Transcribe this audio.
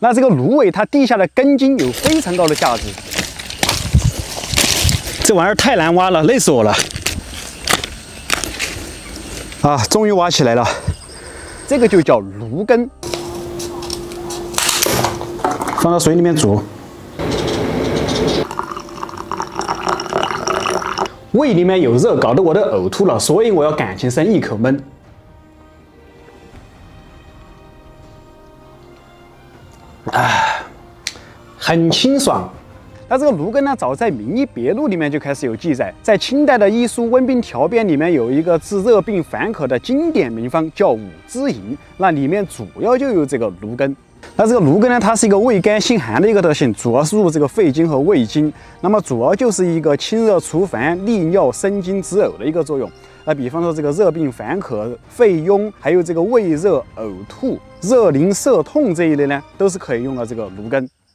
那这个芦苇它地下的根茎有非常高的价值。这玩意儿太难挖了，累死我了！啊，终于挖起来了。这个就叫芦根，放到水里面煮。胃里面有热，搞得我都呕吐了，所以我要赶紧生一口闷。很清爽。那这个芦根呢，早在《名医别录》里面就开始有记载，在清代的医书《温病条辨》里面有一个治热病烦渴的经典名方叫五汁饮，那里面主要就有这个芦根。那这个芦根呢，它是一个味甘性寒的一个特性，主要是入这个肺经和胃经，那么主要就是一个清热除烦、利尿生津止呕的一个作用。那比方说这个热病烦渴、肺痈，还有这个胃热、呕吐、热淋涩痛这一类呢，都是可以用到这个芦根。